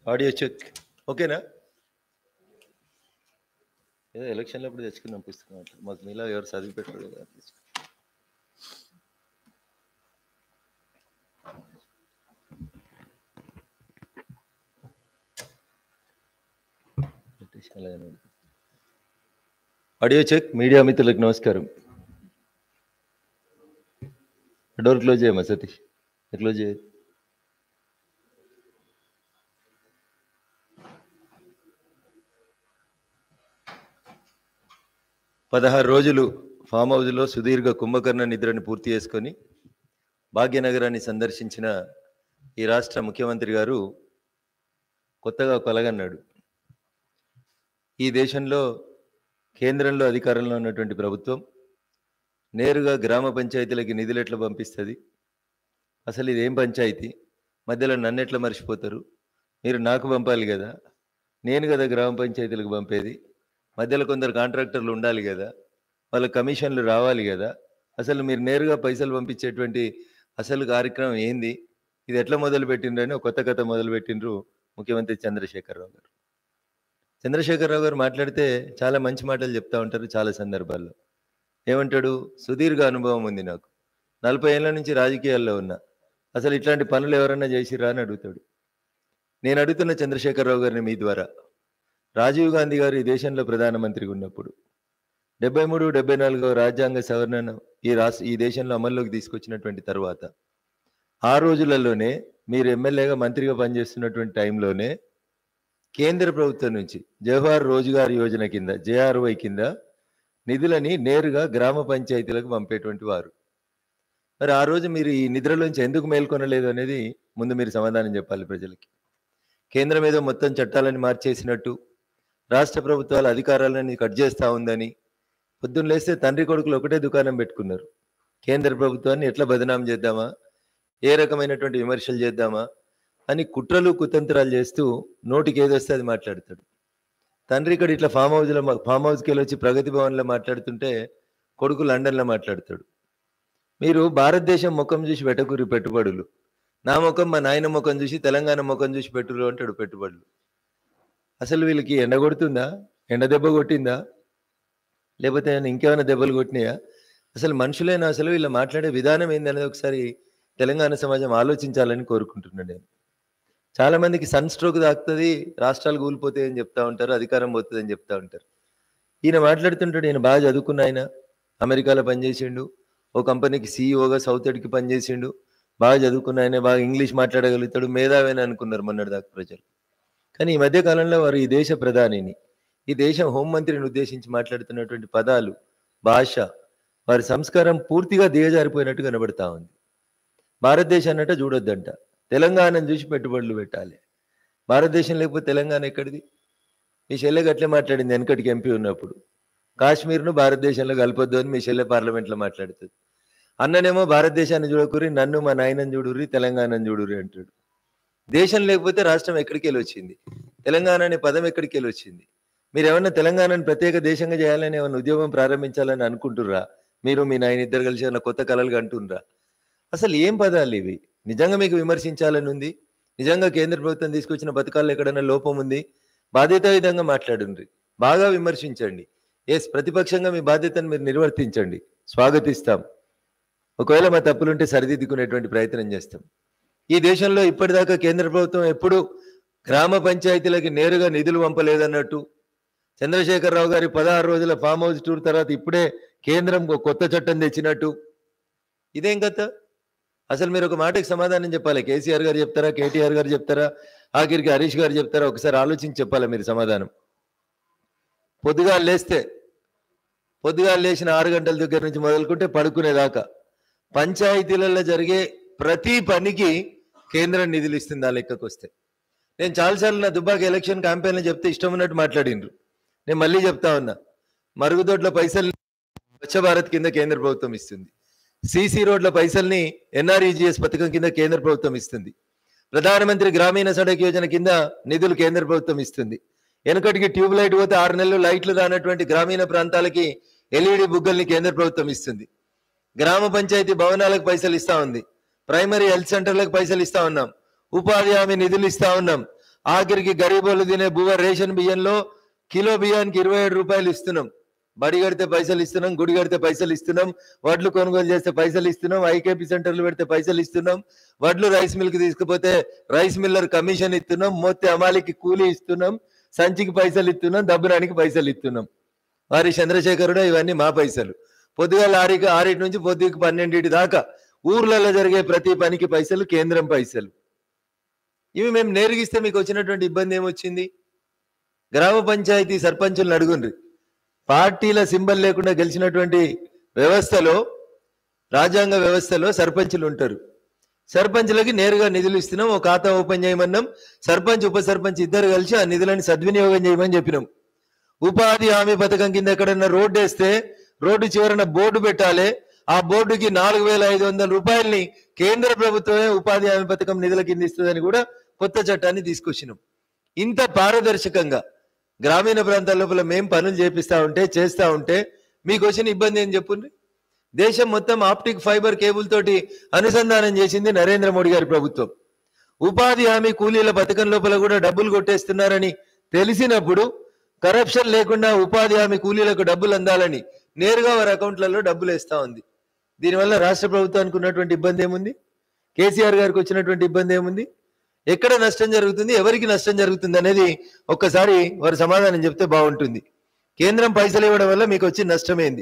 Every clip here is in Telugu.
ఆడియో చెక్ ఓకేనా? ఏదో ఎలక్షన్లో అప్పుడు తెచ్చుకున్నాం పుస్తకం అట్లా. మాకు మీలా ఎవరు చదివి పెట్టారు కదా. Audio check. మీడియా మిత్రులకు నమస్కారం. డోర్ క్లోజ్ చేయమా సతీష్, క్లోజ్ చేయ. 16 రోజులు ఫామ్ హౌస్లో సుదీర్ఘ కుంభకర్ణ నిద్రని పూర్తి చేసుకొని భాగ్యనగరాన్ని సందర్శించిన ఈ రాష్ట్ర ముఖ్యమంత్రి గారు కొత్తగా కొలగన్నాడు. ఈ దేశంలో కేంద్రంలో అధికారంలో ఉన్నటువంటి ప్రభుత్వం నేరుగా గ్రామ పంచాయతీలకి నిధులు ఎట్లా పంపిస్తుంది? అసలు ఇదేం పంచాయతీ? మధ్యలో నన్ను ఎట్లా మర్చిపోతారు? మీరు నాకు పంపాలి కదా, నేను కదా గ్రామ పంచాయతీలకు పంపేది. మధ్యలో కొందరు కాంట్రాక్టర్లు ఉండాలి కదా, వాళ్ళ కమిషన్లు రావాలి కదా. అసలు మీరు నేరుగా పైసలు పంపించేటువంటి అసలు కార్యక్రమం ఏంది? ఇది ఎట్లా మొదలుపెట్టిండ్రని ఒక కొత్త కథ మొదలుపెట్టిండ్రు ముఖ్యమంత్రి చంద్రశేఖరరావు గారు. చంద్రశేఖరరావు గారు మాట్లాడితే చాలా మంచి మాటలు చెప్తా ఉంటారు చాలా సందర్భాల్లో. ఏమంటాడు? సుదీర్ఘ అనుభవం ఉంది నాకు, 40 ఏళ్ళ నుంచి రాజకీయాల్లో ఉన్నా, అసలు ఇట్లాంటి పనులు ఎవరన్నా చేసిరా అని అడుగుతాడు. నేను అడుగుతున్న చంద్రశేఖరరావు గారిని మీ ద్వారా, రాజీవ్ గాంధీ గారు ఈ దేశంలో ప్రధానమంత్రిగా ఉన్నప్పుడు 73, 74వ రాజ్యాంగ సవరణను ఈ దేశంలో అమల్లోకి తీసుకొచ్చినటువంటి తర్వాత ఆ రోజులలోనే మీరు ఎమ్మెల్యేగా మంత్రిగా పనిచేస్తున్నటువంటి టైంలోనే కేంద్ర ప్రభుత్వం నుంచి జవహర్ రోజ్గార్ యోజన కింద JRY కింద నిధులని నేరుగా గ్రామ పంచాయతీలకు పంపేటువంటి వారు. మరి ఆ రోజు మీరు ఈ నిద్రలోంచి ఎందుకు మేల్కొనలేదు అనేది ముందు మీరు సమాధానం చెప్పాలి ప్రజలకి. కేంద్రం ఏదో మొత్తం చట్టాలని మార్చేసినట్టు, రాష్ట్ర ప్రభుత్వాల అధికారాలని కట్ చేస్తూ ఉందని పొద్దున్న లేస్తే తండ్రి కొడుకులు ఒకటే దుకాణం పెట్టుకున్నారు. కేంద్ర ప్రభుత్వాన్ని ఎట్లా బదనాం చేద్దామా, ఏ రకమైనటువంటి విమర్శలు చేద్దామా అని కుట్రలు కుతంత్రాలు చేస్తూ నోటికి ఏదొస్తే అది మాట్లాడతాడు. తండ్రి ఇక్కడ ఇట్లా ఫామ్ హౌస్కి వెళ్ళి వచ్చి ప్రగతి భవన్లో మాట్లాడుతుంటే కొడుకు లండన్లో మాట్లాడతాడు. మీరు భారతదేశం ముఖం చూసి పెట్టకూరి పెట్టుబడులు, నా ముఖం మా నాయన ముఖం చూసి తెలంగాణ ముఖం చూసి పెట్టురు అంటాడు పెట్టుబడులు. అసలు వీళ్ళకి ఎండ కొడుతుందా? ఎండ దెబ్బ కొట్టిందా? లేకపోతే ఇంకేమైనా దెబ్బలు కొట్టినాయా? అసలు మనుషులైనా అసలు వీళ్ళు మాట్లాడే విధానం ఏందనేది ఒకసారి తెలంగాణ సమాజం ఆలోచించాలని కోరుకుంటున్నాను నేను. చాలా మందికి సన్ స్ట్రోక్ తాకుతుంది, రాష్ట్రాలు కూలిపోతాయి అని చెప్తా ఉంటారు, అధికారం పోతుంది అని చెప్తా ఉంటారు. ఈయన మాట్లాడుతుంటాడు, ఈయన బాగా చదువుకున్న ఆయన, అమెరికాలో పనిచేసిండు, ఓ కంపెనీకి CEOగా సౌత్ ఎడ్కి పనిచేసిండు, బాగా చదువుకున్న ఆయన, బాగా ఇంగ్లీష్ మాట్లాడగలుగుతాడు, మేధావేని అనుకున్నారు మొన్నటి దాకా ప్రజలు. కానీ ఈ మధ్య కాలంలో వారు ఈ దేశ ప్రధానిని, ఈ దేశం హోంమంత్రిని ఉద్దేశించి మాట్లాడుతున్నటువంటి పదాలు, భాష, వారి సంస్కారం పూర్తిగా దిగజారిపోయినట్టు కనబడతా ఉంది. భారతదేశాన్నట చూడొద్దంట, తెలంగాణను చూసి పెట్టుబడులు పెట్టాలి. భారతదేశం లేకపోతే తెలంగాణ ఎక్కడిది? మీ చెల్లెకి అట్లే మాట్లాడింది వెనకటికి MP ఉన్నప్పుడు, కాశ్మీర్ను భారతదేశంలో కలపొద్దు అని మీ చెల్లె పార్లమెంట్లో మాట్లాడుతుంది. అన్ననేమో భారతదేశాన్ని చూడకూరి, నన్ను మా నాయనని చూడుర్రి, తెలంగాణను చూడుర్రి అంటాడు. దేశం లేకపోతే రాష్ట్రం ఎక్కడికి వెళ్ళి వచ్చింది? తెలంగాణ అనే పదం ఎక్కడికి వెళ్ళి వచ్చింది? మీరు ఏమన్నా తెలంగాణను ప్రత్యేక దేశంగా చేయాలని ఏమన్నా ఉద్యోగం ప్రారంభించాలని అనుకుంటుర్రా? మీరు మీ నాయన ఇద్దరు కలిసి ఏమన్నా కొత్త కళలు కంటుర్రా? అసలు ఏం పదాలు ఇవి? నిజంగా మీకు విమర్శించాలని ఉంది, నిజంగా కేంద్ర ప్రభుత్వం తీసుకొచ్చిన పథకాల్లో ఎక్కడైనా లోపం ఉంది, బాధ్యతాయుతంగా మాట్లాడండి, బాగా విమర్శించండి. ప్రతిపక్షంగా మీ బాధ్యతను మీరు నిర్వర్తించండి, స్వాగతిస్తాం. ఒకవేళ మా తప్పులుంటే సరిదిద్దుకునేటువంటి ప్రయత్నం చేస్తాం. ఈ దేశంలో ఇప్పటిదాకా కేంద్ర ప్రభుత్వం ఎప్పుడు గ్రామ పంచాయతీలకి నేరుగా నిధులు పంపలేదన్నట్టు, చంద్రశేఖరరావు గారి 16 రోజుల ఫామ్ హౌస్ టూర్ తర్వాత ఇప్పుడే కేంద్రం కొత్త చట్టం తెచ్చినట్టు, ఇదేం కథ? అసలు మీరు ఒక మాటకి సమాధానం చెప్పాలి. కేసీఆర్ గారు చెప్తారా, KTR గారు చెప్తారా, ఆఖరికి హరీష్ గారు చెప్తారా? ఒకసారి ఆలోచించి చెప్పాలి మీరు సమాధానం. పొద్దుగాలు లేచిన 6 గంటల దగ్గర నుంచి మొదలుకుంటే పడుకునేదాకా పంచాయతీలలో జరిగే ప్రతి పనికి కేంద్రం నిధులు ఇస్తుంది ఆ లెక్కకు వస్తే. నేను చాలాసార్లు నా దుబ్బాక ఎలక్షన్ క్యాంపెయిన్లో చెప్తే ఇష్టం ఉన్నట్టు మాట్లాడిండ్రు. నేను మళ్ళీ చెప్తా ఉన్నా, మరుగుదొడ్ల పైసలు స్వచ్ఛ భారత్ కింద కేంద్ర ప్రభుత్వం ఇస్తుంది, CC రోడ్ల పైసల్ని NREGS పథకం కింద కేంద్ర ప్రభుత్వం ఇస్తుంది, ప్రధానమంత్రి గ్రామీణ సడక్ యోజన కింద నిధులు కేంద్ర ప్రభుత్వం ఇస్తుంది. వెనకటికి ట్యూబ్ లైట్ పోతే 6 నెలలు లైట్లు రానటువంటి గ్రామీణ ప్రాంతాలకి LED బుగ్గల్ని కేంద్ర ప్రభుత్వం ఇస్తుంది. గ్రామ పంచాయతీ భవనాలకు పైసలు ఇస్తా ఉంది, ప్రైమరీ హెల్త్ సెంటర్లకు పైసలు ఇస్తా ఉన్నాం, ఉపాధి హామీ నిధులు ఇస్తా ఉన్నాం, ఆఖరికి గరీబోళ్ళు తినే బువ్వ రేషన్ బియ్యంలో కిలో బియ్యానికి 27 రూపాయలు ఇస్తున్నాం. బడి కడితే పైసలు ఇస్తున్నాం, గుడి కడితే పైసలు ఇస్తున్నాం, వడ్లు కొనుగోలు చేస్తే పైసలు ఇస్తున్నాం, ఐకేపీ సెంటర్లు పెడితే పైసలు ఇస్తున్నాం, వడ్లు రైస్ మిల్క్ తీసుకుపోతే రైస్ మిల్లర్ కమిషన్ ఇస్తున్నాం, మొత్తం అమాలికి కూలీ ఇస్తున్నాం, సంచికి పైసలు ఇస్తున్నాం, దబ్బురానికి పైసలు ఇస్తున్నాం. వారి చంద్రశేఖరుడు ఇవన్నీ మా పైసలు. పొద్దుగాల 6 నుంచి పొద్దుకి 12 దాకా ఊర్లలో జరిగే ప్రతి పనికి పైసలు కేంద్రం పైసలు. ఇవి మేము నేర్గిస్తే మీకు వచ్చినటువంటి ఇబ్బంది ఏమొచ్చింది? గ్రామ పంచాయతీ సర్పంచులను అడుగుండ్రి. పార్టీల సింబల్ లేకుండా గెలిచినటువంటి వ్యవస్థలో, రాజ్యాంగ వ్యవస్థలో సర్పంచులు ఉంటారు. సర్పంచులకి నేరుగా నిధులు ఇస్తున్నాం, ఒక ఖాతా ఓపెన్ చేయమన్నాం. సర్పంచ్ ఉప సర్పంచ్ ఇద్దరు కలిసి ఆ నిధులను సద్వినియోగం చేయమని చెప్పినాం. ఉపాధి హామీ పథకం కింద ఎక్కడన్నా రోడ్డు వేస్తే రోడ్డు చివరన బోర్డు పెట్టాలి. ఆ బోర్డుకి 4,500 రూపాయలని కేంద్ర ప్రభుత్వమే ఉపాధి హామీ పథకం నిధుల కింద ఇస్తుందని కూడా కొత్త చట్టాన్ని తీసుకొచ్చినాం. ఇంత పారదర్శకంగా గ్రామీణ ప్రాంతాల లోపల మేం పనులు చేస్తా ఉంటే మీకు వచ్చిన ఇబ్బంది ఏం చెప్పుండ్రి? దేశం మొత్తం ఆప్టిక్ ఫైబర్ కేబుల్ తోటి అనుసంధానం చేసింది నరేంద్ర మోడీ గారి ప్రభుత్వం. ఉపాధి హామీ కూలీల పథకం లోపల కూడా డబ్బులు కొట్టేస్తున్నారని తెలిసినప్పుడు కరప్షన్ లేకుండా ఉపాధి హామీ కూలీలకు డబ్బులు అందాలని నేరుగా వారి అకౌంట్లలో డబ్బులు వేస్తా ఉంది. దీనివల్ల రాష్ట్ర ప్రభుత్వానికి ఉన్నటువంటి ఇబ్బంది ఏముంది? కేసీఆర్ గారికి వచ్చినటువంటి ఇబ్బంది ఏముంది? ఎక్కడ నష్టం జరుగుతుంది, ఎవరికి నష్టం జరుగుతుంది అనేది ఒక్కసారి వారు సమాధానం చెప్తే బాగుంటుంది. కేంద్రం పైసలు ఇవ్వడం వల్ల మీకు వచ్చిన నష్టమేంది?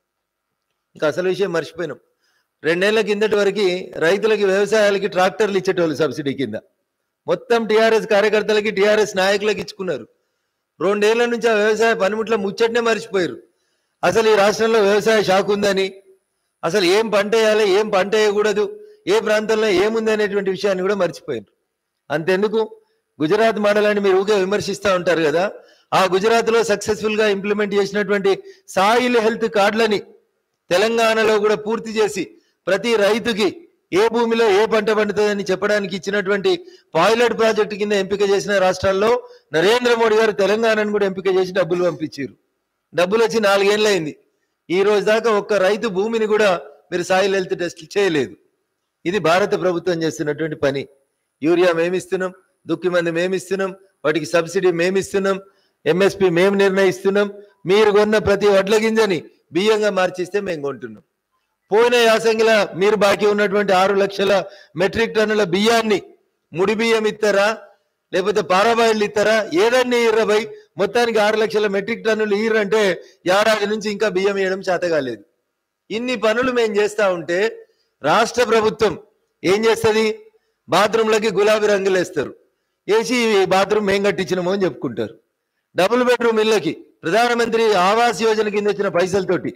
ఇంకా అసలు విషయం మర్చిపోయినాం. 2 ఏళ్ల కిందటి వరకు రైతులకి, వ్యవసాయాలకి ట్రాక్టర్లు ఇచ్చేటోళ్ళు సబ్సిడీ కింద. మొత్తం టీఆర్ఎస్ కార్యకర్తలకి, టీఆర్ఎస్ నాయకులకి ఇచ్చుకున్నారు. 2 ఏళ్ల నుంచి ఆ వ్యవసాయ పనిముట్ల ముచ్చటనే మర్చిపోయారు. అసలు ఈ రాష్ట్రంలో వ్యవసాయ శాఖ ఉందని, అసలు ఏం పంట వేయాలి, ఏం పంట వేయకూడదు, ఏ ప్రాంతంలో ఏముంది అనేటువంటి విషయాన్ని కూడా మర్చిపోయారు. అంతెందుకు, గుజరాత్ మోడల్ అని మీరు ఊకే విమర్శిస్తూ ఉంటారు కదా, ఆ గుజరాత్లో సక్సెస్ఫుల్ గా ఇంప్లిమెంట్ చేసినటువంటి సాయిల్ హెల్త్ కార్డులని తెలంగాణలో కూడా పూర్తి చేసి ప్రతి రైతుకి ఏ భూమిలో ఏ పంట పండుతుందని చెప్పడానికి ఇచ్చినటువంటి పైలట్ ప్రాజెక్టు కింద ఎంపిక చేసిన రాష్ట్రాల్లో నరేంద్ర మోడీ గారు తెలంగాణను కూడా ఎంపిక చేసి డబ్బులు పంపించారు. డబ్బులు వచ్చి 4 ఏళ్ళు అయింది. ఈ రోజు దాకా ఒక్క రైతు భూమిని కూడా మీరు సాయిల్ హెల్త్ టెస్ట్ చేయలేదు. ఇది భారత ప్రభుత్వం చేస్తున్నటువంటి పని. యూరియా మేమిస్తున్నాం, దుక్కి మంది మేమిస్తున్నాం, వాటికి సబ్సిడీ మేమిస్తున్నాం, ఎంఎస్పి మేము నిర్ణయిస్తున్నాం. మీరు కొన్న ప్రతి వడ్ల గింజని బియ్యంగా మార్చిస్తే మేము కొంటున్నాం. పోయిన యాసంగిలా మీరు బాకీ ఉన్నటువంటి 6 లక్షల మెట్రిక్ టన్నుల బియ్యాన్ని ముడి బియ్యం ఇస్తారా, లేకపోతే పారాబాయిలు ఇస్తారా? ఏదన్నీ ఇర్రబై మొత్తానికి 6 లక్షల మెట్రిక్ టన్నులు ఈరంటే ఏడాది నుంచి ఇంకా బియ్యం వేయడం చేత కాలేదు. ఇన్ని పనులు మేము చేస్తా ఉంటే రాష్ట్ర ప్రభుత్వం ఏం చేస్తుంది? బాత్రూంలకి గులాబీ రంగులు వేస్తారు, వేసి బాత్రూమ్ మేము కట్టించినామో అని చెప్పుకుంటారు. డబుల్ బెడ్రూమ్ ఇళ్ళకి ప్రధానమంత్రి ఆవాస్ యోజన కింద వచ్చిన పైసలతోటి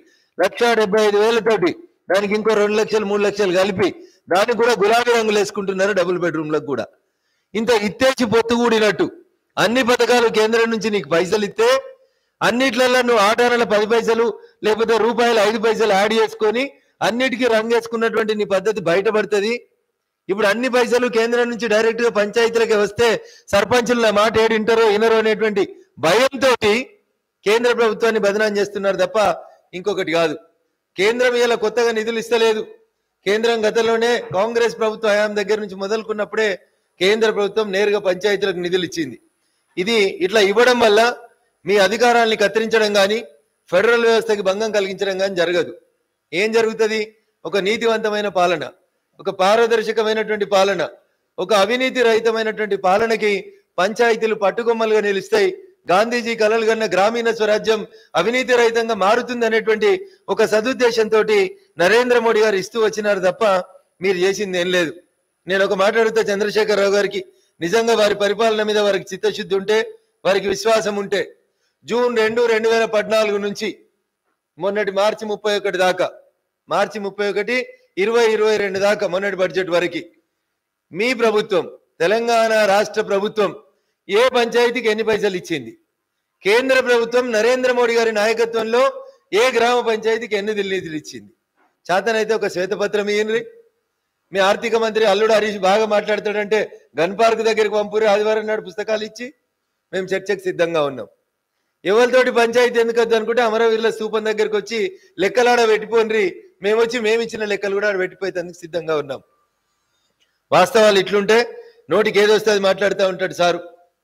1,75,000 దానికి ఇంకో 2 లక్షలు 3 లక్షలు కలిపి దానికి కూడా గులాబీ రంగులు వేసుకుంటున్నారు డబుల్ బెడ్రూమ్లకు కూడా. ఇంత ఇత్తేసి పొత్తుగూడినట్టు అన్ని పథకాలు కేంద్రం నుంచి నీకు పైసలు ఇస్తే అన్నిట్లలో నువ్వు ఆటానల 10 పైసలు లేకపోతే రూపాయలు 5 పైసలు యాడ్ చేసుకొని అన్నిటికీ రంగేసుకున్నటువంటి నీ పద్ధతి బయటపడుతుంది. ఇప్పుడు అన్ని పైసలు కేంద్రం నుంచి డైరెక్ట్ గా పంచాయతీలకి వస్తే సర్పంచుల మాట ఏడింటారో వినరో అనేటువంటి భయంతో కేంద్ర ప్రభుత్వాన్ని బదనాం చేస్తున్నారు తప్ప ఇంకొకటి కాదు. కేంద్రం ఇలా కొత్తగా నిధులు ఇస్తలేదు. కేంద్రం గతంలోనే కాంగ్రెస్ ప్రభుత్వ హయాం దగ్గర నుంచి మొదలుకున్నప్పుడే కేంద్ర ప్రభుత్వం నేరుగా పంచాయతీలకు నిధులు ఇచ్చింది. ఇది ఇట్లా ఇవ్వడం వల్ల మీ అధికారాన్ని కత్తిరించడం కానీ ఫెడరల్ వ్యవస్థకి భంగం కలిగించడం కానీ జరగదు. ఏం జరుగుతుంది? ఒక నీతివంతమైన పాలన, ఒక పారదర్శకమైనటువంటి పాలన, ఒక అవినీతి రహితమైనటువంటి పాలనకి పంచాయతీలు పట్టుకొమ్మలుగా నిలుస్తాయి. గాంధీజీ కలలు కన్న గ్రామీణ స్వరాజ్యం అవినీతి రహితంగా మారుతుంది అనేటువంటి ఒక సదుద్దేశంతో నరేంద్ర మోడీ గారు ఇస్తూ వచ్చినారు తప్ప మీరు చేసింది ఏం లేదు. నేను ఒక మాట అడుగుతా చంద్రశేఖరరావు గారికి, నిజంగా వారి పరిపాలన మీద వారికి చిత్తశుద్ధి ఉంటే, వారికి విశ్వాసం ఉంటే, జూన్ 2, 2014 నుంచి మొన్నటి మార్చి 31 దాకా, మార్చి 31, 2022 దాకా మొన్నటి బడ్జెట్ వరకు మీ ప్రభుత్వం, తెలంగాణ రాష్ట్ర ప్రభుత్వం ఏ పంచాయతీకి ఎన్ని పైసలు ఇచ్చింది? కేంద్ర ప్రభుత్వం నరేంద్ర మోడీ గారి నాయకత్వంలో ఏ గ్రామ పంచాయతీకి ఎన్ని నిధులు ఇచ్చింది? చేతనైతే ఒక శ్వేతపత్రం ఇయ్యండి. మీ ఆర్థిక మంత్రి అల్లుడు హరీష్ బాగా మాట్లాడతాడంటే గన్ పార్క్ దగ్గరికి పంపురి, ఆదివారం నాడు పుస్తకాలు ఇచ్చి మేము చర్చకు సిద్ధంగా ఉన్నాం. ఎవరితోటి పంచాయతీ ఎందుకు వద్దు అనుకుంటే అమరవీరుల స్థూపం దగ్గరికి వచ్చి లెక్కలాడ పెట్టిపోండ్రి, మేము వచ్చి మేము ఇచ్చిన లెక్కలు కూడా ఆడ పెట్టిపోయేందుకు సిద్ధంగా ఉన్నాం. వాస్తవాలు ఇట్లుంటే నోటికి ఏదొస్తుంది మాట్లాడుతూ ఉంటాడు సారు.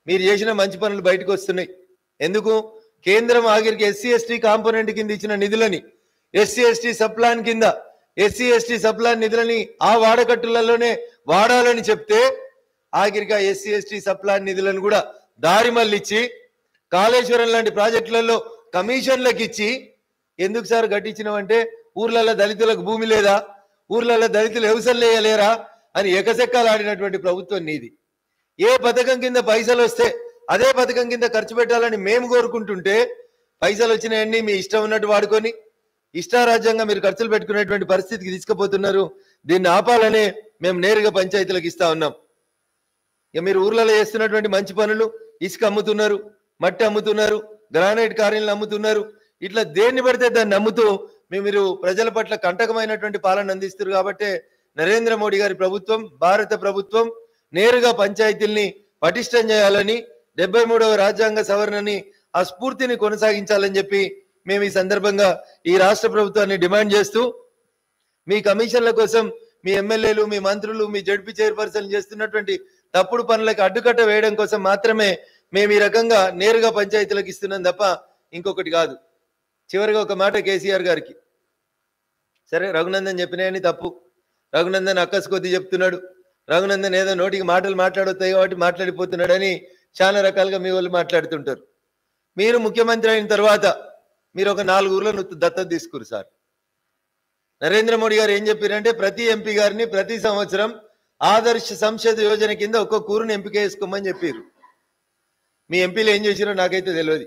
మీరు చేసిన మంచి పనులు బయటకు వస్తున్నాయి. ఎందుకు? కేంద్రం ఆఖరికి ఎస్సీ ఎస్టీ కాంపోనెంట్ కింద ఇచ్చిన నిధులని ఎస్సీ ఎస్టీ సప్లాన్ కింద ఎస్సీ ఎస్టీ సప్లాన్ నిధులని ఆ వాడకట్టులలోనే వాడాలని చెప్తే ఆఖరికి ఆ ఎస్సీ ఎస్టీ సప్లాన్ నిధులను కూడా దారి మళ్ళిచ్చి కాళేశ్వరం లాంటి ప్రాజెక్టులలో కమిషన్లకు ఇచ్చి ఎందుకు సార్ గట్టించినామంటే ఊర్లలో దళితులకు భూమి లేదా, ఊర్లలో దళితులు వ్యవసాయం లేయలేరా అని ఎకసెక్కాలాడినటువంటి ప్రభుత్వం నీది. ఏ పథకం కింద పైసలు వస్తే అదే పథకం కింద ఖర్చు పెట్టాలని మేము కోరుకుంటుంటే పైసలు వచ్చినాయన్ని మీ ఇష్టం ఉన్నట్టు వాడుకొని ఇష్టారాజ్యంగా మీరు ఖర్చులు పెట్టుకునేటువంటి పరిస్థితికి తీసుకుపోతున్నారు. దీన్ని ఆపాలనే మేము నేరుగా పంచాయతీలకు ఇస్తా ఉన్నాం. ఇక మీరు ఊర్లలో చేస్తున్నటువంటి మంచి పనులు, ఇసుక అమ్ముతున్నారు, మట్టి అమ్ముతున్నారు, గ్రానైట్ కార్యాలను అమ్ముతున్నారు, ఇట్లా దేన్ని పడితే దాన్ని నమ్ముతూ మీరు ప్రజల పట్ల కంటకమైనటువంటి పాలన అందిస్తారు. కాబట్టి నరేంద్ర మోడీ గారి ప్రభుత్వం, భారత ప్రభుత్వం నేరుగా పంచాయతీల్ని పటిష్టం చేయాలని 73వ రాజ్యాంగ సవరణని ఆ స్ఫూర్తిని కొనసాగించాలని చెప్పి మేము ఈ సందర్భంగా ఈ రాష్ట్ర ప్రభుత్వాన్ని డిమాండ్ చేస్తూ మీ కమిషన్ల కోసం మీ ఎమ్మెల్యేలు, మీ మంత్రులు, మీ జడ్పీ చైర్పర్సన్ చేస్తున్నటువంటి తప్పుడు పనులకు అడ్డుకట్ట వేయడం కోసం మాత్రమే మేము ఈ రకంగా నేరుగా పంచాయతీలకు ఇస్తున్నాం తప్ప ఇంకొకటి కాదు. చివరిగా ఒక మాట కేసీఆర్ గారికి, సరే రఘునందన్ చెప్పినాయని తప్పు, రఘునందన్ అక్కసు కొద్ది చెప్తున్నాడు, రఘునందన్ ఏదో నోటికి మాటలు మాట్లాడొస్తాయి కాబట్టి మాట్లాడిపోతున్నాడని చాలా రకాలుగా మీ వాళ్ళు మాట్లాడుతుంటారు. మీరు ముఖ్యమంత్రి అయిన తర్వాత మీరు ఒక 4 ఊర్లను దత్తత తీసుకురు సార్. నరేంద్ర మోడీ గారు ఏం చెప్పారంటే ప్రతి ఎంపీ గారిని ప్రతి సంవత్సరం ఆదర్శ సంసద్ యోజన కింద ఒక్కొక్క ఊరుని ఎంపిక చేసుకోమని చెప్పారు. మీ ఎంపీలు ఏం చేశారో నాకైతే తెలియదు.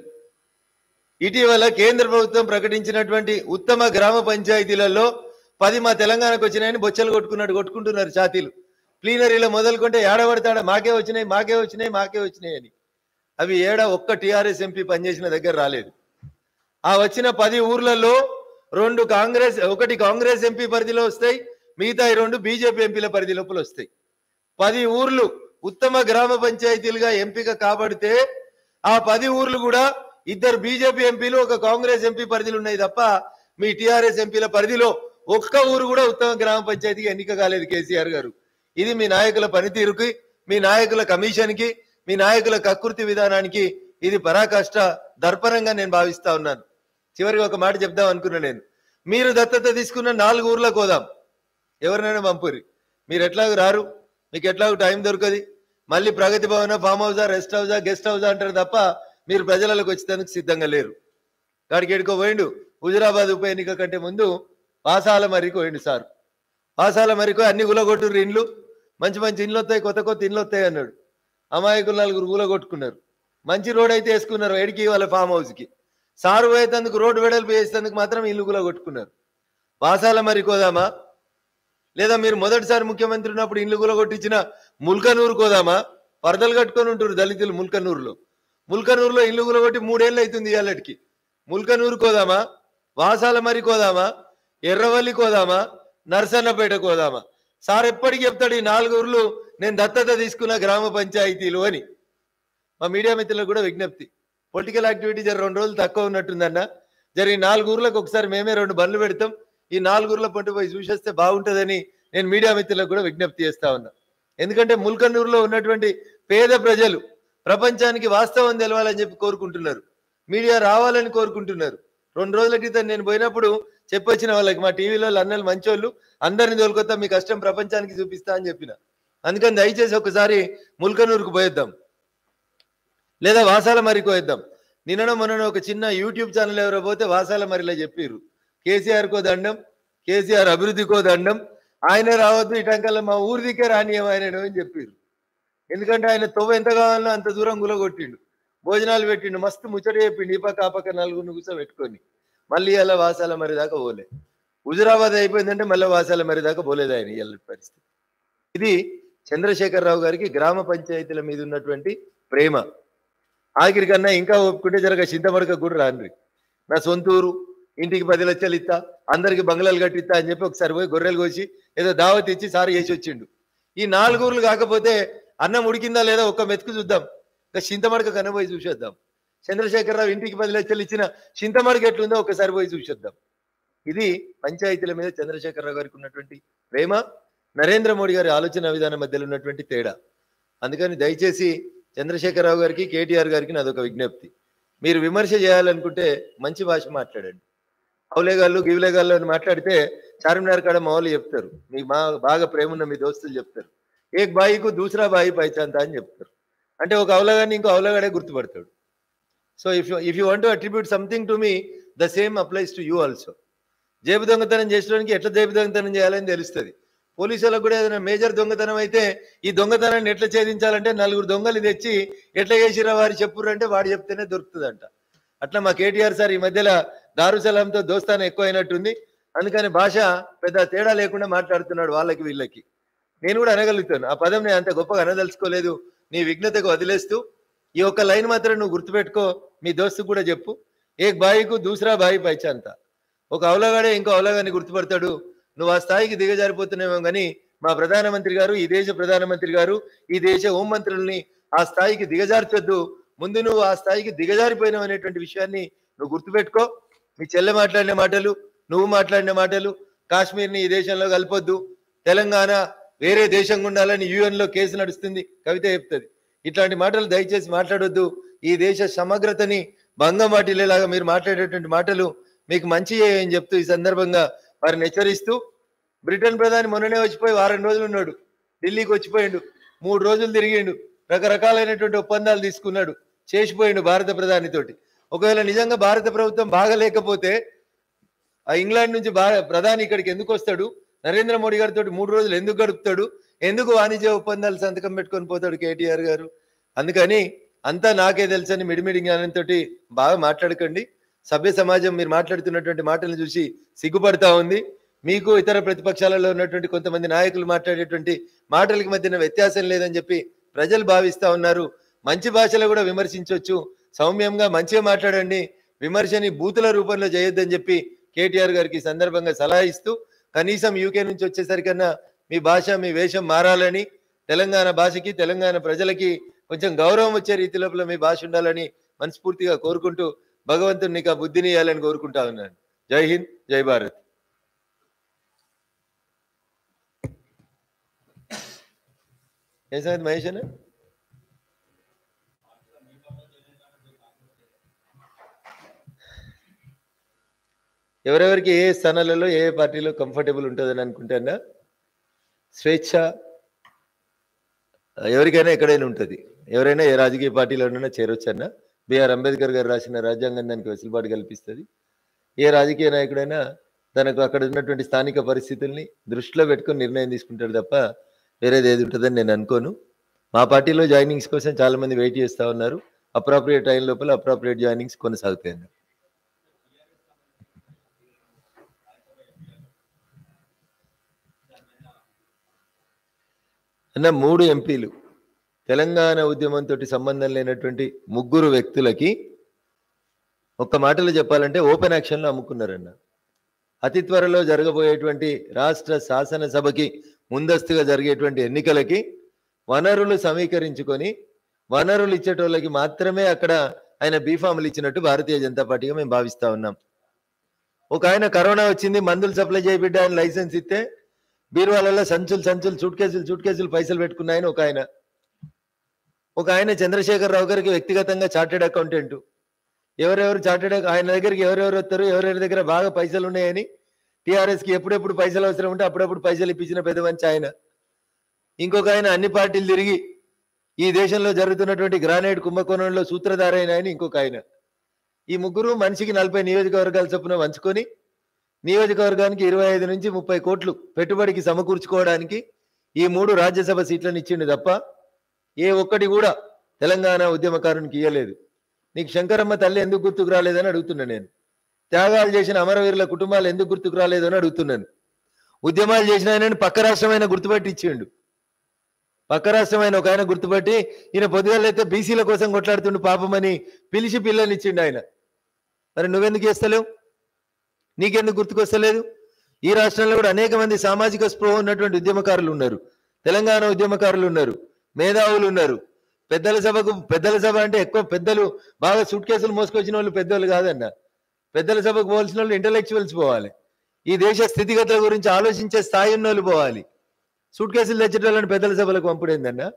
ఇటీవల కేంద్ర ప్రభుత్వం ప్రకటించినటువంటి ఉత్తమ గ్రామ పంచాయతీలలో 10 మా తెలంగాణకు వచ్చినాయని బొచ్చలు కొట్టుకుంటున్నారు ఛాతీలు. ప్లీనరీలో మొదలుకుంటే ఏడబడతాడ మాకే వచ్చినాయి అని. అవి ఒక్క టీఆర్ఎస్ ఎంపీ పనిచేసిన దగ్గర రాలేదు. ఆ వచ్చిన 10 ఊర్లలో 2 ఒకటి కాంగ్రెస్ ఎంపీ పరిధిలో వస్తాయి, మిగతా 2 బీజేపీ ఎంపీల పరిధి లోపల వస్తాయి. 10 ఊర్లు ఉత్తమ గ్రామ పంచాయతీలుగా ఎంపిక కాబడితే ఆ 10 ఊర్లు కూడా 2 బీజేపీ ఎంపీలు, 1 కాంగ్రెస్ ఎంపీ పరిధిలో ఉన్నాయి తప్ప మీ టీఆర్ఎస్ ఎంపీల పరిధిలో ఒక్క ఊరు కూడా ఉత్తమ గ్రామ పంచాయతీగా ఎన్నిక కాలేదు కేసీఆర్ గారు. ఇది మీ నాయకుల పనితీరుకి, మీ నాయకుల కమిషన్కి, మీ నాయకుల కకృతి విధానానికి ఇది పరాకాష్ట దర్పణంగా నేను భావిస్తా ఉన్నాను. చివరిగా ఒక మాట చెప్దాం అనుకున్నా నేను. మీరు దత్తత తీసుకున్న 4 ఊర్లకు పోదాం, ఎవరినైనా పంపురి. మీరు ఎట్లాగూ రారు, మీకు ఎట్లాగూ టైం దొరకది. మళ్ళీ ప్రగతి భవన, ఫామ్ హౌసా, రెస్ట్ హౌసా, గెస్ట్ హౌసా అంటారు తప్ప మీరు ప్రజలకు వచ్చేందుకు సిద్ధంగా లేరు. కాడికి ఎడుకో పోయిండు. హుజురాబాద్ ఉప ఎన్నిక కంటే ముందు వాసాల మరికి పోయిండు సార్. వాసాల మరికి అన్ని గులగొట్టుర్రు ఇండ్లు, మంచి మంచి ఇండ్లు వస్తాయి, కొత్త ఇండ్లు వస్తాయి అన్నాడు. అమాయకులు 4 గులగొట్టుకున్నారు. మంచి రోడ్ అయితే వేసుకున్నారు ఎడికి వాళ్ళ ఫామ్ హౌస్కి. సారు పోయేందుకు రోడ్డు వెడల్పు వేసేందుకు మాత్రం ఇల్లు గులగొట్టుకున్నారు. వాసాల మరికి పోదామా, లేదా మీరు మొదటిసారి ముఖ్యమంత్రి ఉన్నప్పుడు ఇల్లు గులగొట్టించిన ముల్కనూరు కోదామా? పరదలు కట్టుకొని ఉంటారు దళితులు ముల్కనూరులో ఇల్లు గులగొట్టి 3 ఏళ్ళు అవుతుంది ఇవాళకి. ముల్కనూరు కోదామా, వాసాల మరి కోదామా, ఎర్రవల్లి కోదామా, నర్సన్నపేట కోదామా? సార్ ఎప్పటికీ చెప్తాడు ఈ 4 ఊర్లు నేను దత్తత తీసుకున్న గ్రామ పంచాయతీలు అని. మా మీడియా మిత్రులకు కూడా విజ్ఞప్తి, పొలిటికల్ యాక్టివిటీ 2 రోజులు తక్కువ ఉన్నట్టుందన్న, ఈ 4 ఊర్లకు ఒకసారి మేమే 2 బండ్లు పెడతాం, ఈ 4 ఊర్ల పంట పోయి చూసేస్తే బాగుంటుందని నేను మీడియా మిత్రులకు కూడా విజ్ఞప్తి చేస్తా ఉన్నా. ఎందుకంటే ముల్కనూరులో ఉన్నటువంటి పేద ప్రజలు ప్రపంచానికి వాస్తవం తెలవాలని చెప్పి కోరుకుంటున్నారు, మీడియా రావాలని కోరుకుంటున్నారు. 2 రోజుల క్రితం నేను పోయినప్పుడు చెప్పొచ్చిన వాళ్ళకి, మా టీవీలో అన్నలు మంచోళ్ళు, అందరిని తోలుకొత్తా, మీ కష్టం ప్రపంచానికి చూపిస్తా అని చెప్పిన. అందుకని దయచేసి ఒకసారి ముల్కనూరుకు పోయేద్దాం, లేదా వాసాల మరికి పోయేద్దాం. మొన్న ఒక చిన్న యూట్యూబ్ ఛానల్ ఎవరో పోతే వాసాల మరిలో చెప్పిర్రు, కేసీఆర్కో దండం, కేసీఆర్ అభివృద్ధికో దండం, ఆయన రావద్దు ఇటంకల్లా మా ఊరి దిక్కే రానియం ఆయన అని చెప్పిర్రు. ఎందుకంటే ఆయన తొవ్వ ఎంత కావాలన్నా అంత దూరం గులగొట్టిండు, భోజనాలు పెట్టిండు, మస్తు ముచ్చట చెప్పిండు, ఈ పక్క ఆ పక్క 4 కూర్చోబెట్టుకొని. మళ్ళీ అలా వాసాల మరి దాకా పోలే. హుజురాబాద్ అయిపోయిందంటే మళ్ళీ వాసాల మరి దాకా పోలేదు ఆయన ఇళ్ళ పరిస్థితి. ఇది చంద్రశేఖరరావు గారికి గ్రామ పంచాయతీల మీద ఉన్నటువంటి ప్రేమ. ఆఖరి కన్నా ఇంకా ఒప్పుకుంటే జరగ చింతమడక కూడా రాండ్రి, నా సొంతూరు, ఇంటికి 10 లక్షలు ఇస్తా, అందరికి బంగ్లాలు కట్టిస్తా అని చెప్పి ఒకసారి పోయి గొర్రెలు కోసి ఏదో దావత్ ఇచ్చి సారి చేసి వచ్చిండు. ఈ 4 ఊర్లు కాకపోతే అన్నం ఉడికిందా లేదా ఒక్క మెతుకు చూద్దాం, ఇంకా చింతమడక కన్నా పోయి చూసేద్దాం. చంద్రశేఖరరావు ఇంటికి 10 లక్షలు ఇచ్చిన చింతమడక ఎట్లుందో ఒకసారి పోయి చూసేద్దాం. ఇది పంచాయతీల మీద చంద్రశేఖరరావు గారికి ఉన్నటువంటి ప్రేమ, నరేంద్ర మోడీ గారి ఆలోచన విధానం మధ్యలో ఉన్నటువంటి తేడా. అందుకని దయచేసి చంద్రశేఖరరావు గారికి, కేటీఆర్ గారికి నాదొక విజ్ఞప్తి. మీరు విమర్శ చేయాలనుకుంటే మంచి భాష మాట్లాడండి. అవులేగాళ్ళు గివిలేగాళ్ళు అని మాట్లాడితే చార్మినార్ కాడ మా వాళ్ళు చెప్తారు, మీకు బాగా ప్రేమ ఉన్న మీ దోస్తులు చెప్తారు, ఏక్ బాయికు దూసరా బాయి పైచాంత అని చెప్తారు. అంటే ఒక అవలగాన్ని ఇంకో అవలగాడే గుర్తుపడతాడు. So if you want to attribute something to me, the same applies to you also. జేబు దొంగతనం చేసడానికి ఎట్లా జేబు దొంగతనం చేయాలని తెలుస్తుంది. పోలీసులకు కూడా ఏదైనా మేజర్ దొంగతనం అయితే ఈ దొంగతనాన్ని ఎట్లా ఛేదించాలంటే 4 దొంగలు తెచ్చి ఎట్లా చేసిరా వారు చెప్పుర్రంటే వాడు చెప్తేనే దొరుకుతుందంట. అట్లా మా కేటీఆర్ సార్ ఈ మధ్యలో దారుసలాంతో దోస్తానం ఎక్కువ అయినట్టుంది. అందుకని భాష పెద్ద తేడా లేకుండా మాట్లాడుతున్నాడు వాళ్ళకి వీళ్ళకి. నేను కూడా అనగలుగుతాను, ఆ పదం నేను అంత గొప్పగా అనదలుచుకోలేదు, నీ విఘ్నతకు వదిలేస్తూ ఈ ఒక్క లైన్ మాత్రం నువ్వు గుర్తుపెట్టుకో, మీ దోస్తు కూడా చెప్పు, ఏక్ బాయికు దూసరా బాయి పైచాంత. ఒక అవలగాడే ఇంకో అవలగాన్ని గుర్తుపడతాడు. నువ్వు ఆ స్థాయికి దిగజారిపోతున్నావేమో కానీ మా ప్రధానమంత్రి గారు, ఈ దేశ ప్రధానమంత్రి గారు, ఈ దేశ హోంమంత్రుల్ని ఆ స్థాయికి దిగజార్చొద్దు. ముందు నువ్వు ఆ స్థాయికి దిగజారిపోయినావు అనేటువంటి విషయాన్ని నువ్వు గుర్తుపెట్టుకో. మీ చెల్లె మాట్లాడిన మాటలు, నువ్వు మాట్లాడిన మాటలు, కాశ్మీర్ని ఈ దేశంలో కలపొద్దు, తెలంగాణ వేరే దేశంగా ఉండాలని యుఎన్లో కేసు నడుస్తుంది, కవిత చెప్తుంది. ఇట్లాంటి మాటలు దయచేసి మాట్లాడొద్దు. ఈ దేశ సమగ్రతని భంగం వాటిల్లేలాగా మీరు మాట్లాడేటువంటి మాటలు మీకు మంచి అని చెప్తూ ఈ సందర్భంగా వారిని హెచ్చరిస్తూ, బ్రిటన్ ప్రధాని మొన్ననే వచ్చిపోయి వారం రోజులు ఉన్నాడు, ఢిల్లీకి వచ్చిపోయిండు, 3 రోజులు తిరిగిండు, రకరకాలైనటువంటి ఒప్పందాలు తీసుకున్నాడు, చేసిపోయిండు భారత ప్రధానితోటి. ఒకవేళ నిజంగా భారత ప్రభుత్వం బాగలేకపోతే ఆ ఇంగ్లాండ్ నుంచి ప్రధాని ఇక్కడికి ఎందుకు వస్తాడు? నరేంద్ర మోడీ గారితో 3 రోజులు ఎందుకు గడుపుతాడు? ఎందుకు వాణిజ్య ఒప్పందాలు సంతకం పెట్టుకొని పోతాడు కేటీఆర్ గారు? అందుకని అంతా నాకే తెలుసని మిడిమిడి జ్ఞానంతో బాగా మాట్లాడకండి. సభ్య సమాజం మీరు మాట్లాడుతున్నటువంటి మాటలను చూసి సిగ్గుపడతా ఉంది. మీకు ఇతర ప్రతిపక్షాలలో ఉన్నటువంటి కొంతమంది నాయకులు మాట్లాడేటువంటి మాటలకి మధ్యన వ్యత్యాసం లేదని చెప్పి ప్రజలు భావిస్తా ఉన్నారు. మంచి భాషలో కూడా విమర్శించవచ్చు, సౌమ్యంగా మంచిగా మాట్లాడండి, విమర్శని బూతుల రూపంలో చేయొద్దని చెప్పి కేటీఆర్ గారికి సందర్భంగా సలహా ఇస్తూ, కనీసం యూకే నుంచి వచ్చేసరికన్నా మీ భాష, మీ వేషం మారాలని, తెలంగాణ భాషకి, తెలంగాణ ప్రజలకి కొంచెం గౌరవం వచ్చే రీతి లోపల మీ భాష ఉండాలని మనస్ఫూర్తిగా కోరుకుంటూ, భగవంతుడు నీకు ఆ బుద్ధిని ఇవ్వాలని కోరుకుంటా ఉన్నాను. జై హింద్, జై భారత్. ఏ సంగతి మహేష్ అన్న? ఎవరెవరికి ఏ స్థానాలలో ఏ పార్టీలో కంఫర్టబుల్ ఉంటుందని అనుకుంటానా, స్వేచ్ఛ ఎవరికైనా ఎక్కడైనా ఉంటుంది. ఎవరైనా ఏ రాజకీయ పార్టీలోనైనా చేరొచ్చన్నా. బిఆర్ అంబేద్కర్ గారు రాసిన రాజ్యాంగం దానికి వెసులుబాటు కల్పిస్తుంది. ఏ రాజకీయ నాయకుడైనా తనకు అక్కడ ఉన్నటువంటి స్థానిక పరిస్థితుల్ని దృష్టిలో పెట్టుకొని నిర్ణయం తీసుకుంటాడు తప్ప వేరేది ఏది ఉంటుందని నేను అనుకోను. మా పార్టీలో జాయినింగ్స్ కోసం చాలా మంది వెయిట్ చేస్తూ ఉన్నారు. అప్రాప్రియేట్ టైం లోపల అప్రాప్రియేట్ జాయినింగ్స్ కొనసాగుతాయి అన్న. 3 ఎంపీలు తెలంగాణ ఉద్యమంతో సంబంధం లేనటువంటి 3 వ్యక్తులకి ఒక్క మాటలో చెప్పాలంటే ఓపెన్ యాక్షన్లో అమ్ముకున్నారన్న. అతి త్వరలో జరగబోయేటువంటి రాష్ట్ర శాసనసభకి ముందస్తుగా జరిగేటువంటి ఎన్నికలకి వనరులు సమీకరించుకొని వనరులు ఇచ్చేటోళ్ళకి మాత్రమే అక్కడ ఆయన బీఫాములు ఇచ్చినట్టు భారతీయ జనతా పార్టీగా మేము భావిస్తా ఉన్నాం. ఒక ఆయన కరోనా వచ్చింది, మందులు సప్లై చేయబిడ్డ ఆయన లైసెన్స్ ఇస్తే బీరువాళ్ళలో సంచులు సూట్ కేసులు పైసలు పెట్టుకున్న ఆయన ఒక ఆయన చంద్రశేఖరరావు గారికి వ్యక్తిగతంగా చార్టెడ్ అకౌంటెంట్. ఎవరెవరు ఆయన దగ్గరికి ఎవరెవరు వస్తారు, ఎవరెవరి దగ్గర బాగా పైసలు ఉన్నాయని టీఆర్ఎస్కి ఎప్పుడెప్పుడు పైసలు అవసరం ఉంటే అప్పుడప్పుడు పైసలు ఇప్పించిన పెద్ద మంచి ఆయన. ఇంకొక ఆయన అన్ని పార్టీలు తిరిగి ఈ దేశంలో జరుగుతున్నటువంటి గ్రానైట్ కుంభకోణంలో సూత్రధార అయిన ఆయన ఇంకొక ఆయన. ఈ 3 మనిషికి 40 నియోజకవర్గాల చొప్పున వంచుకొని నియోజకవర్గానికి 25 నుంచి 30 కోట్లు పెట్టుబడికి సమకూర్చుకోవడానికి ఈ 3 రాజ్యసభ సీట్లను ఇచ్చిండు తప్ప ఏ ఒక్కటి కూడా తెలంగాణ ఉద్యమకారునికి ఇయ్యలేదు. నీకు శంకరమ్మ తల్లి ఎందుకు గుర్తుకు రాలేదని అడుగుతున్నా నేను. త్యాగాలు చేసిన అమరవీరుల కుటుంబాలు ఎందుకు గుర్తుకు రాలేదని అడుగుతున్నాను. ఉద్యమాలు చేసిన ఆయనని పక్క రాష్ట్రమైన గుర్తుపట్టి ఇచ్చిండు. పక్క రాష్ట్రమైన ఒక ఆయన గుర్తుపట్టి ఈయన పొద్దుగాలైతే బీసీల కోసం కొట్లాడుతుండు పాపమని పిలిచి పిల్లల్ని ఇచ్చిండు ఆయన. మరి నువ్వెందుకు చేస్తలేవు? నీకెందుకు గుర్తుకొస్తలేదు? ఈ రాష్ట్రంలో కూడా అనేక మంది సామాజిక స్పృహ ఉన్నటువంటి ఉద్యమకారులు ఉన్నారు, తెలంగాణ ఉద్యమకారులు ఉన్నారు, మేధావులు ఉన్నారు. పెద్దల సభ అంటే ఎక్కువ పెద్దలు బాగా సూట్ కేసులు మోసుకొచ్చిన వాళ్ళు పెద్దోళ్ళు కాదన్న. పెద్దల సభకు పోవాల్సిన వాళ్ళు ఇంటలెక్చువల్స్ పోవాలి. ఈ దేశ స్థితిగతుల గురించి ఆలోచించే స్థాయి ఉన్న వాళ్ళు పోవాలి. సూట్ కేసులు తెచ్చేటోళ్ళని పెద్దల సభలకు పంపుడేందన్న.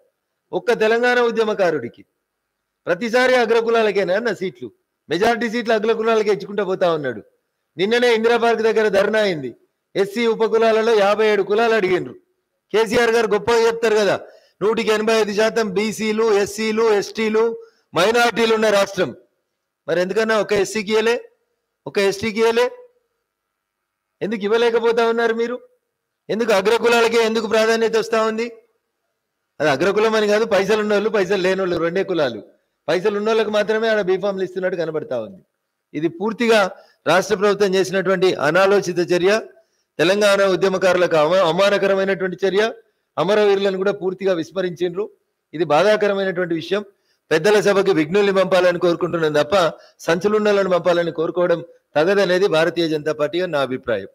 ఒక్క తెలంగాణ ఉద్యమకారుడికి. ప్రతిసారి అగ్రకులాలకేనా అన్న సీట్లు, మెజారిటీ సీట్లు అగ్రకులాలకే ఇచ్చుకుంటూ పోతా ఉన్నాడు. నిన్ననే ఇందిరా పార్క్ దగ్గర ధర్నా అయింది. ఎస్సీ ఉపకులాలలో 57 కులాలు అడిగిండ్రు. కేసీఆర్ గారు గొప్పగా చెప్తారు కదా, 185% బీసీలు, ఎస్సీలు, ఎస్టీలు, మైనార్టీలు ఉన్న రాష్ట్రం. మరి ఎందుకన్నా ఒక ఎస్సీకి ఇవ్వలే, ఒక ఎస్టీకి ఇవ్వలే? ఎందుకు ఇవ్వలేకపోతా ఉన్నారు మీరు? ఎందుకు అగ్రకులాలకే ఎందుకు ప్రాధాన్యత వస్తూ ఉంది? అది అగ్రకులం అని కాదు, పైసలు ఉన్నోళ్ళు పైసలు లేని వాళ్ళు రెండే కులాలు. పైసలు ఉన్న వాళ్ళకి మాత్రమే ఆడ బీఫామ్లు ఇస్తున్నట్టు కనబడతా ఉంది. ఇది పూర్తిగా రాష్ట్ర ప్రభుత్వం చేసినటువంటి అనాలోచిత చర్య, తెలంగాణ ఉద్యమకారులకు అవమానకరమైనటువంటి చర్య. అమరవీరులను కూడా పూర్తిగా విస్మరించిండ్రు. ఇది బాధాకరమైనటువంటి విషయం. పెద్దల సభకి విఘ్నుల్ని పంపాలని కోరుకుంటున్నాం తప్ప సంచులున్నలను పంపాలని కోరుకోవడం తగదనేది భారతీయ జనతా పార్టీగా నా అభిప్రాయం.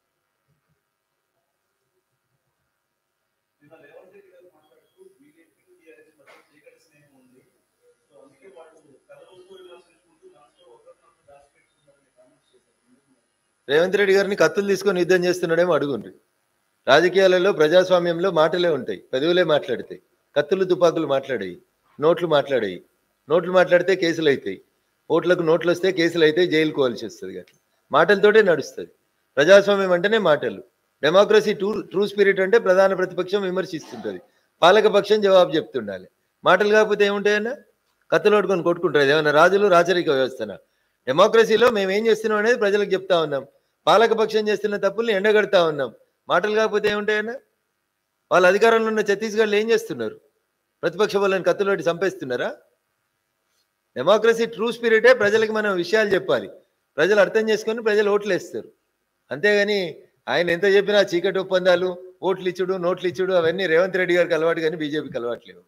రేవంత్ రెడ్డి గారిని కత్తులు తీసుకొని యుద్ధం చేస్తున్నాడేమో అడుగుండ్రి. రాజకీయాలలో ప్రజాస్వామ్యంలో మాటలే ఉంటాయి, పెదవులే మాట్లాడతాయి. కత్తులు తుపాకులు మాట్లాడాయి, నోట్లు మాట్లాడాయి. నోట్లు మాట్లాడితే కేసులు అవుతాయి, ఓట్లకు నోట్లు వస్తే కేసులు అవుతాయి, జైలు కోవాల్సి వస్తుంది. అట్లా మాటలతోటే నడుస్తుంది. ప్రజాస్వామ్యం అంటేనే మాటలు. డెమోక్రసీ ట్రూ స్పిరిట్ అంటే ప్రధాన ప్రతిపక్షం విమర్శిస్తుంటుంది, పాలక పక్షం జవాబు చెప్తుండాలి. మాటలు కాకపోతే ఏముంటాయన్నా? కత్తులు పట్టుకొని కొట్టుకుంటారు. ఏమన్నా రాజులు రాచరిక వ్యవస్థన? డెమోక్రసీలో మేము ఏం చేస్తున్నాం అనేది ప్రజలకు చెప్తా ఉన్నాం. పాలక పక్షం చేస్తున్న తప్పుల్ని ఎండగడతా ఉన్నాం. మాటలు కాకపోతే ఏముంటాయన్నా? వాళ్ళ అధికారంలో ఉన్న ఛత్తీస్గఢ్లో ఏం చేస్తున్నారు? ప్రతిపక్ష వాళ్ళని కత్తులు పెట్టి చంపేస్తున్నారా? డెమోక్రసీ ట్రూ స్పిరిటే ప్రజలకు మనం విషయాలు చెప్పాలి, ప్రజలు అర్థం చేసుకొని ప్రజలు ఓట్లు వేస్తారు. అంతేగాని ఆయన ఎంత చెప్పినా చీకటి ఒప్పందాలు, ఓట్లు ఇచ్చుడు, నోట్లు ఇచ్చుడు అవన్నీ రేవంత్ రెడ్డి గారికి అలవాటు కానీ బీజేపీకి అలవాట్లేవు.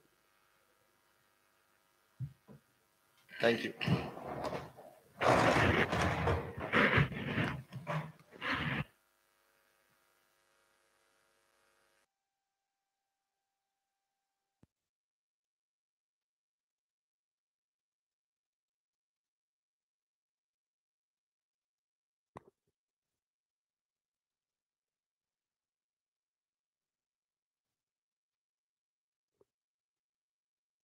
Thank you.